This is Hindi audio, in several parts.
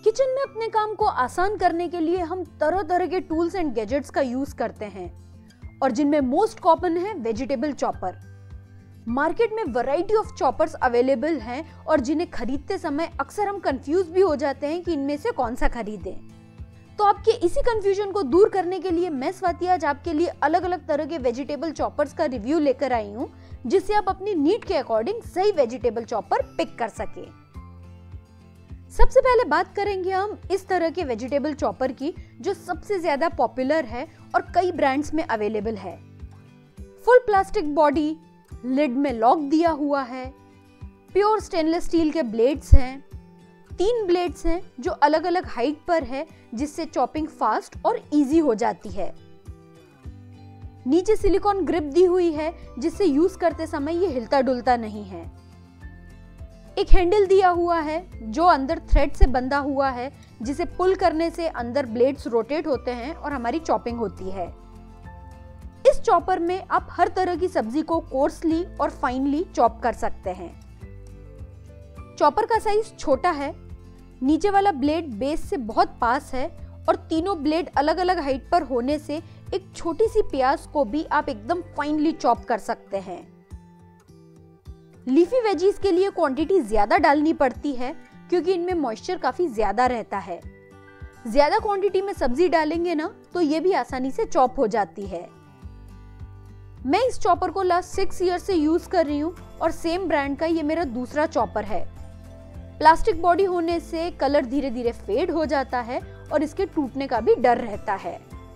किचन में अपने काम को आसान करने के लिए हम तरह तरह के टूल्स एंड गैजेट्स का यूज करते हैं और जिनमें मोस्ट कॉमन है वेजिटेबल चॉपर। मार्केट में वैरायटी ऑफ चॉपर्स अवेलेबल हैं और जिन्हें खरीदते समय अक्सर हम कंफ्यूज भी हो जाते हैं कि इनमें से कौन सा खरीदें। तो आपके इसी कंफ्यूजन को दूर करने के लिए मैं स्वाति आज आपके लिए अलग अलग तरह के वेजिटेबल चॉपर्स का रिव्यू लेकर आई हूँ, जिससे आप अपनी नीड के अकॉर्डिंग सही वेजिटेबल चॉपर पिक कर सके। सबसे पहले बात करेंगे हम इस तरह के वेजिटेबल चॉपर की जो सबसे ज्यादा पॉपुलर है और कई ब्रांड्स में अवेलेबल है। फुल प्लास्टिक बॉडी, लिड में लॉक दिया हुआ है, प्योर स्टेनलेस स्टील के ब्लेड्स हैं, 3 ब्लेड्स हैं जो अलग अलग हाइट पर है जिससे चॉपिंग फास्ट और इजी हो जाती है। नीचे सिलिकॉन ग्रिप दी हुई है जिससे यूज करते समय ये हिलता डुलता नहीं है। एक हैंडल दिया हुआ है जो अंदर थ्रेड से बंधा हुआ है जिसे पुल करने से अंदर ब्लेड्स रोटेट होते हैं और हमारी चॉपिंग होती है। इस चॉपर में आप हर तरह की सब्जी को कोर्सली और फाइनली चॉप कर सकते हैं। चॉपर का साइज छोटा है, नीचे वाला ब्लेड बेस से बहुत पास है और तीनों ब्लेड अलग अलग हाइट पर होने से एक छोटी सी प्याज को भी आप एकदम फाइनली चॉप कर सकते हैं। लीफी वेजीज के लिए क्वांटिटी ज्यादा डालनी पड़ती है क्योंकि इनमें मॉइस्चर काफी ज्यादा रहता है। ज्यादा क्वांटिटी में सब्जी डालेंगे ना तो ये भी आसानी से चॉप हो जाती है। मैं इस चॉपर को लास्ट 6 ईयर से यूज कर रही हूँ और सेम ब्रांड का ये मेरा दूसरा चॉपर है। प्लास्टिक बॉडी होने से कलर धीरे धीरे फेड हो जाता है और इसके टूटने का भी डर रहता है।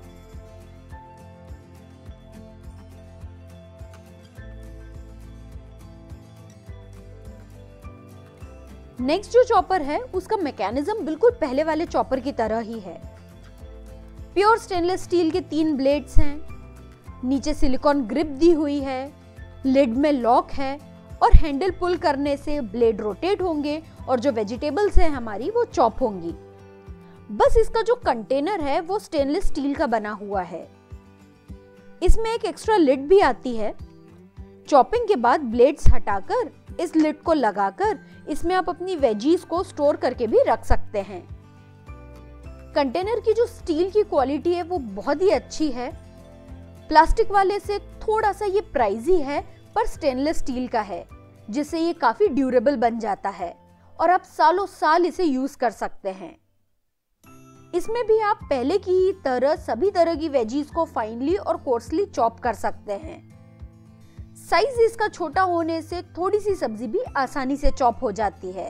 नेक्स्ट जो चॉपर है उसका मैकेनिज्म बिल्कुल पहले वाले चॉपर की तरह ही है। प्योर स्टेनलेस स्टील के 3 ब्लेड्स हैं, नीचे सिलिकॉन ग्रिप दी हुई है, लिड में लॉक है और हैंडल पुल करने से ब्लेड रोटेट होंगे और जो वेजिटेबल्स है हमारी वो चॉप होंगी। बस इसका जो कंटेनर है वो स्टेनलेस स्टील का बना हुआ है। इसमें एक एक्स्ट्रा लिड भी आती है। चॉपिंग के बाद ब्लेड्स हटाकर इस लिड को लगाकर इसमें आप अपनी वेजीज को स्टोर करके भी रख सकते हैं। कंटेनर की जो स्टील की क्वालिटी है वो बहुत ही अच्छी है। प्लास्टिक वाले से थोड़ा सा ये प्राइजी है पर स्टेनलेस स्टील का है जिससे ये काफी ड्यूरेबल बन जाता है और आप सालों साल इसे यूज कर सकते हैं। इसमें भी आप पहले की ही तरह सभी तरह की वेजीज को फाइनली और कोर्सली चॉप कर सकते हैं। साइज इसका छोटा होने से थोड़ी सी सब्जी भी आसानी से चॉप हो जाती है।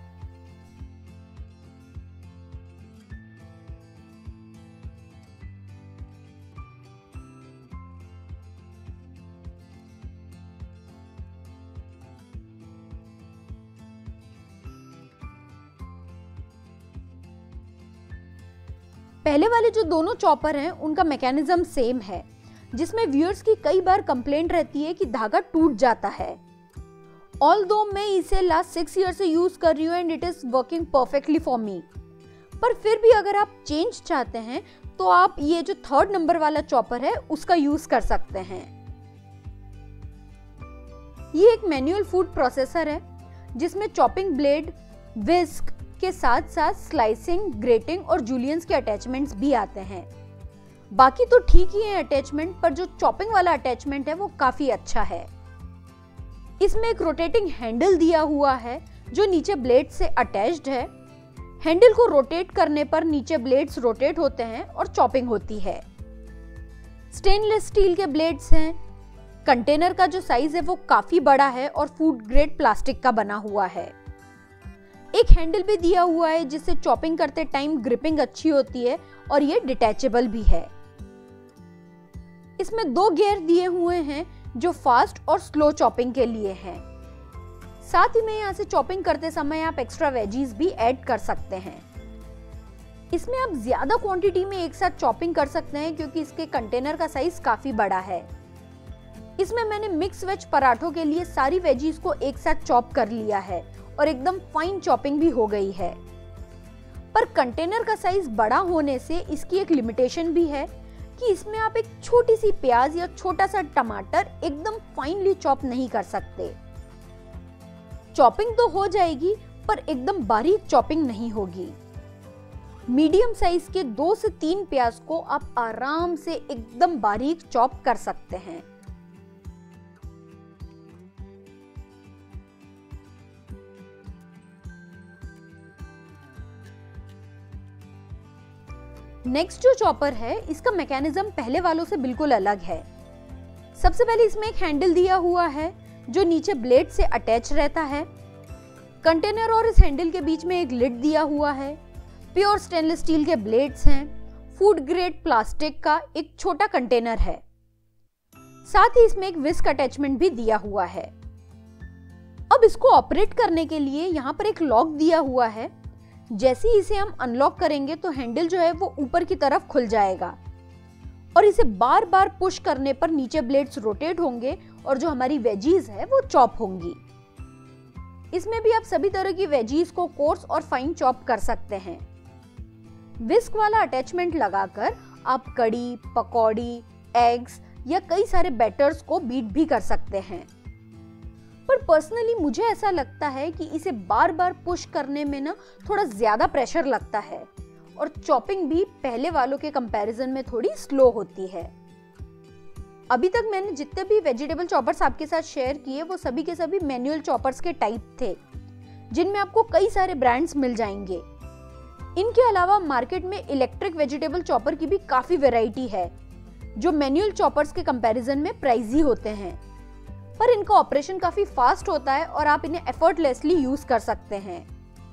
पहले वाले जो दोनों चॉपर हैं उनका मैकेनिज्म सेम है, जिसमें व्यूअर्स की कई बार कंप्लेंट रहती है कि धागा टूट जाता है। ऑल्दो मैं इसे लास्ट 6 ईयर से यूज कर रही हूँ and it is working perfectly for me, पर फिर भी अगर आप चेंज चाहते हैं तो आप ये जो 3rd नंबर वाला चॉपर है उसका यूज कर सकते हैं। ये एक मैनुअल फूड प्रोसेसर है जिसमें चॉपिंग ब्लेड, विस्क के साथ साथ स्लाइसिंग, ग्रेटिंग और जूलियंस के अटैचमेंट्स भी आते हैं। बाकी तो ठीक ही है अटैचमेंट, पर जो चॉपिंग वाला अटैचमेंट है वो काफी अच्छा है। इसमें एक रोटेटिंग हैंडल दिया हुआ है जो नीचे ब्लेड से अटैच्ड है। हैंडल को रोटेट करने पर नीचे ब्लेड्स रोटेट होते हैं और चॉपिंग होती है। स्टेनलेस स्टील के ब्लेड्स हैं। कंटेनर का जो साइज है वो काफी बड़ा है और फूड ग्रेड प्लास्टिक का बना हुआ है। एक हैंडल भी दिया हुआ है जिससे चॉपिंग करते टाइम ग्रिपिंग अच्छी होती है और ये डिटैचेबल भी है। इसमें 2 गियर दिए हुए हैं जो फास्ट और स्लो चॉपिंग के लिए हैं। साथ ही में यहाँ से चॉपिंग करते समय आप एक्स्ट्रा वेजीज भी ऐड कर सकते हैं। इसमें आप ज्यादा क्वांटिटी में एक साथ चॉपिंग कर सकते हैं क्योंकि इसके कंटेनर का साइज काफी बड़ा है। इसमें मैंने मिक्स वेज पराठों के लिए सारी वेजीज को एक साथ चॉप कर लिया है और एकदम फाइन चॉपिंग भी हो गई है। पर कंटेनर का साइज बड़ा होने से इसकी एक लिमिटेशन भी है कि इसमें आप एक छोटी सी प्याज या छोटा सा टमाटर एकदम फाइनली चॉप नहीं कर सकते। चॉपिंग तो हो जाएगी पर एकदम बारीक चॉपिंग नहीं होगी। मीडियम साइज के 2 से 3 प्याज को आप आराम से एकदम बारीक चॉप कर सकते हैं। नेक्स्ट जो चॉपर है, इसका मैकेनिज्म पहले वालों से बिल्कुल अलग है। सबसे पहले इसमें एक हैंडल दिया हुआ है जो नीचे ब्लेड से अटैच रहता है। कंटेनर और इस हैंडल के बीच में एक लिड दिया हुआ है। प्योर स्टेनलेस स्टील के ब्लेड्स हैं। फूड ग्रेड प्लास्टिक का एक छोटा कंटेनर है। साथ ही इसमें एक विस्क अटैचमेंट भी दिया हुआ है। अब इसको ऑपरेट करने के लिए यहाँ पर एक लॉक दिया हुआ है। जैसे ही इसे हम अनलॉक करेंगे तो हैंडल जो है वो ऊपर की तरफ खुल जाएगा और इसे बार बार पुश करने पर नीचे ब्लेड्स रोटेट होंगे और जो हमारी वेजीज है वो चॉप होंगी। इसमें भी आप सभी तरह की वेजीज को कोर्स और फाइन चॉप कर सकते हैं। विस्क वाला अटैचमेंट लगाकर आप कड़ी, पकौड़ी, एग्स या कई सारे बैटर्स को बीट भी कर सकते हैं। पर पर्सनली मुझे ऐसा लगता है कि इसे बार बार पुश करने में ना थोड़ा ज्यादा प्रेशर लगता है और चॉपिंग भी पहले वालों के कंपैरिजन में थोड़ी स्लो होती है। अभी तक मैंने जितने भी वेजिटेबल चॉपर्स आपके साथ शेयर किए वो सभी के सभी मैनुअल चॉपर्स के टाइप थे, जिनमें आपको कई सारे ब्रांड्स मिल जाएंगे। इनके अलावा मार्केट में इलेक्ट्रिक वेजिटेबल चॉपर की भी काफी वैरायटी है जो मैनुअल चॉपर्स के कंपैरिजन में प्राइजी होते हैं, पर इनका ऑपरेशन काफी फास्ट होता है और आप इन्हें एफर्टलेसली यूज कर सकते हैं।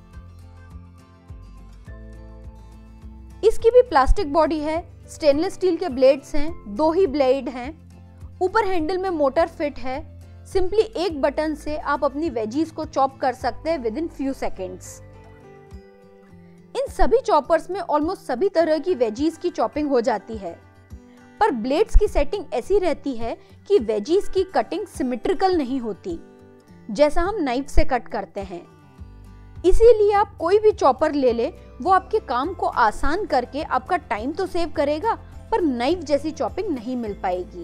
इसकी भी प्लास्टिक बॉडी है, स्टेनलेस स्टील के ब्लेड्स हैं, 2 ही ब्लेड हैं, ऊपर हैंडल में मोटर फिट है। सिंपली एक बटन से आप अपनी वेजीज को चॉप कर सकते हैं विद इन फ्यू सेकेंड्स। इन सभी चॉपर्स में ऑलमोस्ट सभी तरह की वेजीज की चॉपिंग हो जाती है, पर ब्लेड्स की सेटिंग ऐसी रहती है कि वेजीज की कटिंग सिमेट्रिकल नहीं होती जैसा हम नाइफ से कट करते हैं। इसीलिए आप कोई भी चॉपर ले ले, वो आपके काम को आसान करके आपका टाइम तो सेव करेगा, पर नाइफ जैसी चॉपिंग नहीं मिल पाएगी।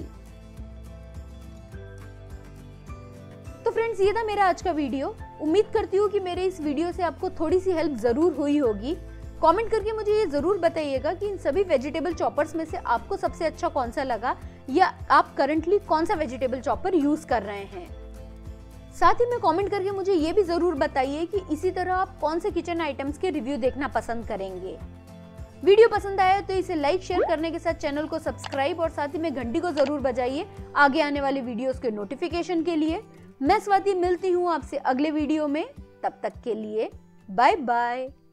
तो फ्रेंड्स, ये था मेरा आज का वीडियो। उम्मीद करती हूँ कि मेरे इस वीडियो से आपको थोड़ी सी हेल्प जरूर हुई होगी। कमेंट करके मुझे ये जरूर बताइएगा कि इन सभी वेजिटेबल चॉपर्स में से आपको सबसे अच्छा कौन सा लगा, या आप करंटली कौन सा वेजिटेबल चॉपर यूज कर रहे हैं। साथ ही में कमेंट करके मुझे ये भी जरूर बताइए कि इसी तरह आप कौन से किचन आइटम्स के रिव्यू देखना पसंद करेंगे। वीडियो पसंद आया तो इसे लाइक शेयर करने के साथ चैनल को सब्सक्राइब और साथ ही में घंटी को जरूर बजाइए आगे आने वाले वीडियोस के नोटिफिकेशन के लिए। मैं स्वाति मिलती हूँ आपसे अगले वीडियो में, तब तक के लिए बाय बाय।